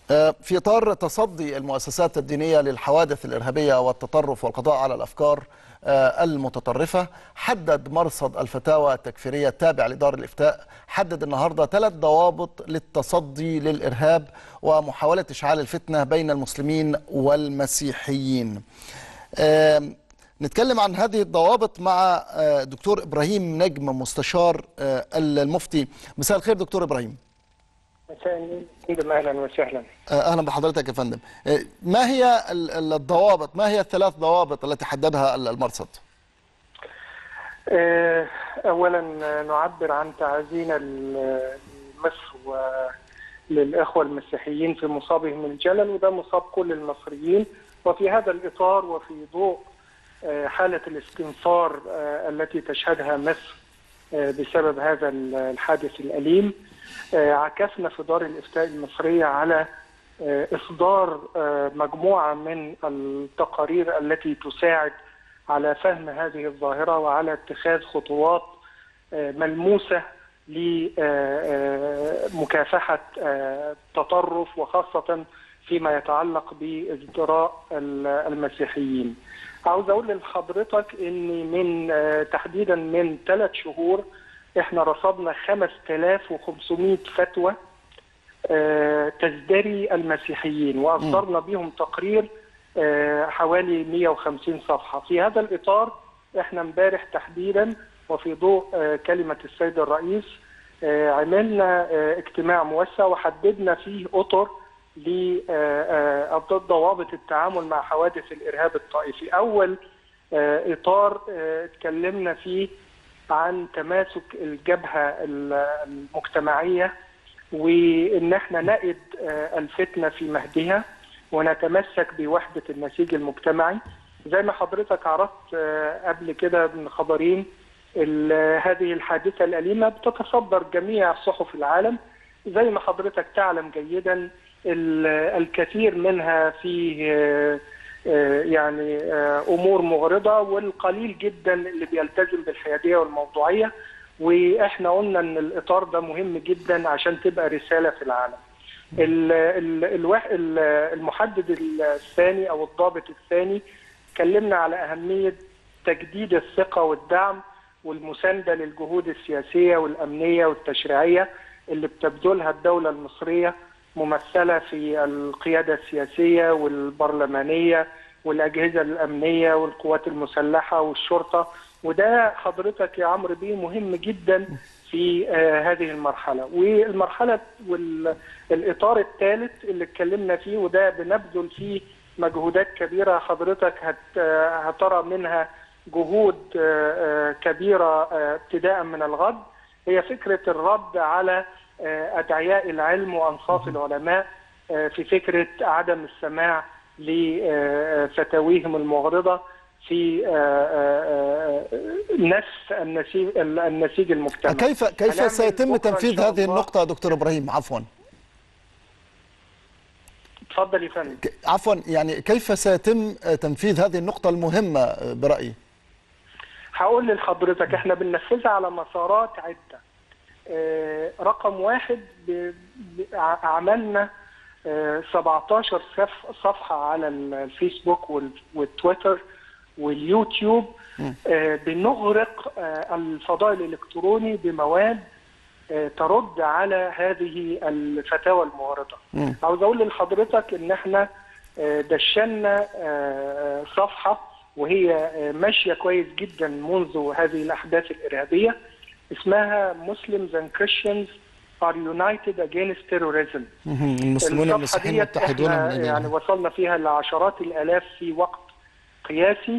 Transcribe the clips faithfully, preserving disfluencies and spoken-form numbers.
في إطار تصدي المؤسسات الدينية للحوادث الإرهابية والتطرف والقضاء على الأفكار المتطرفة، حدد مرصد الفتاوى التكفيرية التابع لدار الإفتاء حدد النهاردة ثلاث ضوابط للتصدي للإرهاب ومحاولة إشعال الفتنة بين المسلمين والمسيحيين. نتكلم عن هذه الضوابط مع دكتور إبراهيم نجم مستشار المفتي. مساء الخير دكتور إبراهيم. مساء النور، اهلا وسهلا. اهلا بحضرتك يا فندم. ما هي الضوابط، ما هي الثلاث ضوابط التي حددها المرصد؟ اولا نعبر عن تعازينا لمصر وللاخوه المسيحيين في مصابهم الجلل، وده مصاب كل المصريين. وفي هذا الاطار وفي ضوء حاله الاستنفار التي تشهدها مصر بسبب هذا الحادث الاليم، عكفنا في دار الإفتاء المصرية على إصدار مجموعة من التقارير التي تساعد على فهم هذه الظاهرة وعلى اتخاذ خطوات ملموسة لمكافحة التطرف، وخاصة فيما يتعلق بازدراء المسيحيين. عاوز أقول لحضرتك إن من تحديدا من ثلاث شهور احنا رصدنا خمسة آلاف وخمسمائة فتوى تزدري المسيحيين، واصدرنا بهم تقرير حوالي مئة وخمسين صفحه. في هذا الاطار احنا امبارح تحديدا وفي ضوء كلمه السيد الرئيس عملنا اجتماع موسع وحددنا فيه اطر لضوابط التعامل مع حوادث الارهاب الطائفي. اول اطار اتكلمنا فيه عن تماسك الجبهة المجتمعية، وإن احنا نقد الفتنة في مهدها ونتمسك بوحدة النسيج المجتمعي. زي ما حضرتك عرفت قبل كده من خبرين، هذه الحادثة الأليمة بتتصدر جميع صحف العالم. زي ما حضرتك تعلم جيدا الكثير منها فيه يعني امور مغرضه، والقليل جدا اللي بيلتزم بالحياديه والموضوعيه. واحنا قلنا ان الاطار ده مهم جدا عشان تبقى رساله في العالم. المحدد الثاني او الضابط الثاني اتكلمنا على اهميه تجديد الثقه والدعم والمسانده للجهود السياسيه والامنيه والتشريعيه اللي بتبذلها الدوله المصريه، ممثلة في القيادة السياسية والبرلمانية والأجهزة الأمنية والقوات المسلحة والشرطة. وده حضرتك يا عمرو بيه مهم جدا في آه هذه المرحلة. والمرحلة والإطار الثالث اللي اتكلمنا فيه وده بنبذل فيه مجهودات كبيرة، حضرتك هت هترى منها جهود آه كبيرة آه ابتداء من الغد، هي فكرة الرد على أدعياء العلم وأنصاف العلماء في فكرة عدم السماع لفتاويهم المغرضة في نفس النسيج النسيج المجتمعي. كيف كيف سيتم تنفيذ هذه النقطة دكتور إبراهيم؟ عفوا اتفضل يا فندم. عفوا، يعني كيف سيتم تنفيذ هذه النقطة المهمة برأيي؟ هقول لحضرتك احنا بننفذها على مسارات عدة. رقم واحد، عملنا سبعتاشر صفحة على الفيسبوك والتويتر واليوتيوب، بنغرق الفضاء الإلكتروني بمواد ترد على هذه الفتاوى المغرضة. عاوز أقول لحضرتك إن احنا دشنا صفحة وهي ماشية كويس جدا منذ هذه الأحداث الإرهابية، اسمها Muslims and Christians are united against terrorism. المسلمون والمسيحيين متحدون من أجل، يعني وصلنا فيها لعشرات الآلاف في وقت قياسي.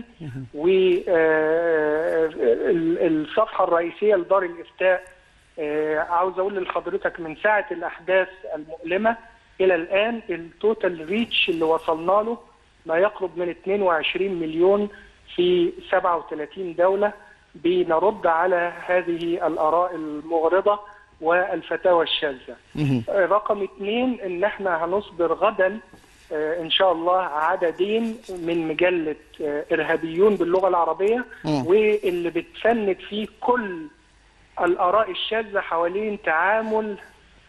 والصفحة الرئيسية لدار الإفتاء، عاوز أقول لحضرتك من ساعة الأحداث المؤلمة إلى الآن التوتال ريتش اللي وصلنا له ما يقرب من اثنين وعشرين مليون في سبعة وثلاثين دولة، بنرد على هذه الآراء المغرضة والفتاوى الشاذة. رقم اثنين، ان احنا هنصدر غدا ان شاء الله عددين من مجلة ارهابيون باللغة العربية، واللي بتفند فيه كل الآراء الشاذة حوالين تعامل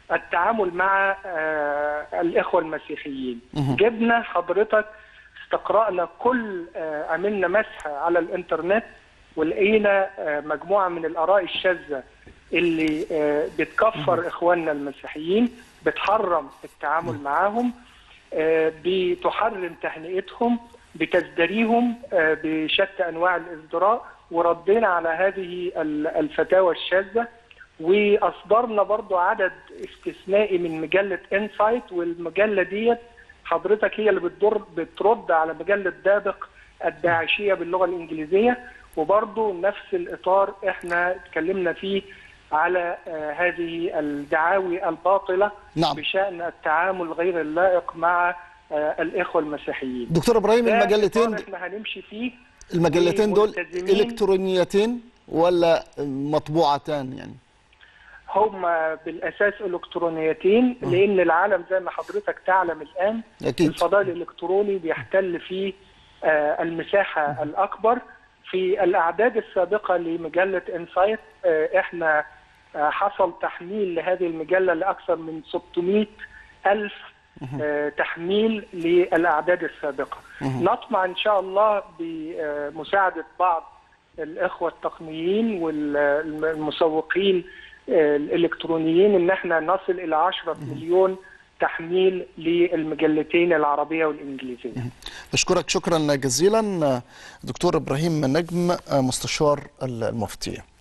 التعامل مع الإخوة المسيحيين. جبنا حضرتك استقرأنا كل عملنا مسح على الإنترنت ولقينا مجموعة من الآراء الشاذة اللي بتكفر إخواننا المسيحيين، بتحرم التعامل معهم، بتحرم تهنئتهم، بتزدريهم بشتى أنواع الازدراء، وردينا على هذه الفتاوى الشاذة. واصدرنا برضو عدد استثنائي من مجله انسايت، والمجله ديت حضرتك هي اللي بتدر بترد على مجله دابق الداعشيه باللغه الانجليزيه، وبرضو نفس الاطار احنا اتكلمنا فيه على آه هذه الدعاوي الباطله. نعم. بشان التعامل غير اللائق مع آه الاخوه المسيحيين. دكتور ابراهيم، المجلتين احنا هنمشي فيه، المجلتين دول الكترونيتين ولا مطبوعتان؟ يعني هم بالاساس الكترونيتين، لان العالم زي ما حضرتك تعلم الان أكيد. الفضاء الالكتروني بيحتل فيه آه المساحه الاكبر. في الاعداد السابقه لمجله انسايت آه احنا آه حصل تحميل لهذه المجله لاكثر من ستمائة ألف آه تحميل للاعداد السابقه. نطمع ان شاء الله بمساعده بعض الاخوه التقنيين والمسوقين الإلكترونيين إن احنا نصل إلى عشرة مليون تحميل للمجلتين العربية والإنجليزية. بشكرك شكرا جزيلا دكتور إبراهيم نجم، مستشار المفتي.